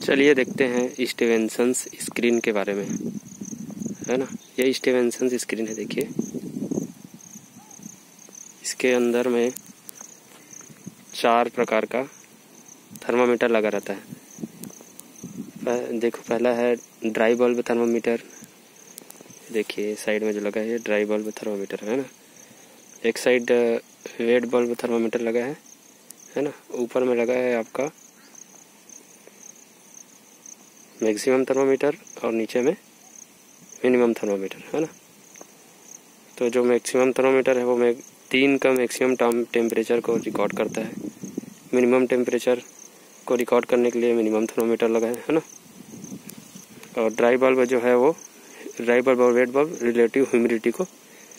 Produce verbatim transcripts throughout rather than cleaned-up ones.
चलिए देखते हैं स्टीवेंसन्स स्क्रीन के बारे में, है ना। ये स्टीवेंसन्स स्क्रीन है, देखिए इसके अंदर में चार प्रकार का थर्मामीटर लगा रहता है। देखो पहला है ड्राई बल्ब थर्मामीटर, देखिए साइड में जो लगा है ये ड्राई बल्ब थर्मामीटर है ना। एक साइड वेट बल्ब थर्मामीटर लगा है है ना। ऊपर में लगा है आपका मैक्सिमम थर्मामीटर और नीचे में मिनिमम थर्मामीटर है ना। तो जो मैक्सिमम थर्मामीटर है वो मैं तीन का मैक्सिमम टेम्परेचर को रिकॉर्ड करता है। मिनिमम टेम्परेचर को रिकॉर्ड करने के लिए मिनिमम थर्मामीटर लगा है है ना। और ड्राई बल्ब जो है वो ड्राई बल्ब और वेट बल्ब रिलेटिव ह्यूमिडिटी को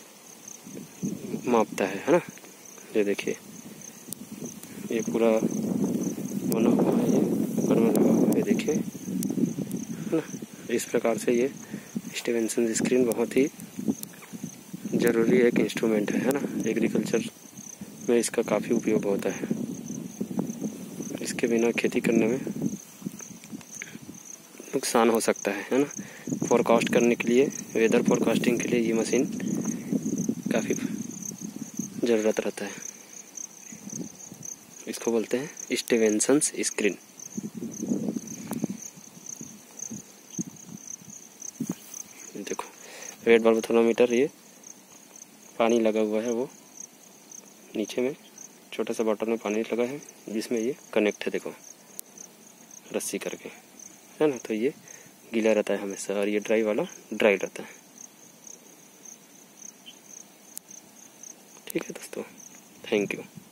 मापता है है ना। ये देखिए ये पूरा बना हुआ है, ये ऊपर में लगा हुआ है, देखिए है ना। इस प्रकार से ये स्टीवेंसन स्क्रीन बहुत ही ज़रूरी एक इंस्ट्रूमेंट है है ना। एग्रीकल्चर में इसका काफ़ी उपयोग होता है। इसके बिना खेती करने में नुकसान हो सकता है है ना। फोरकास्ट करने के लिए, वेदर फोरकास्टिंग के लिए ये मशीन काफ़ी ज़रूरत रहता है। इसको बोलते हैं स्टीवेंसन्स स्क्रीन। देखो वेट बल्ब थर्मामीटर, ये पानी लगा हुआ है, वो नीचे में छोटा सा बॉटल में पानी लगा है जिसमें ये कनेक्ट है, देखो रस्सी करके है ना। तो ये गीला रहता है हमेशा और ये ड्राई वाला ड्राई रहता है। ठीक है दोस्तों, थैंक यू।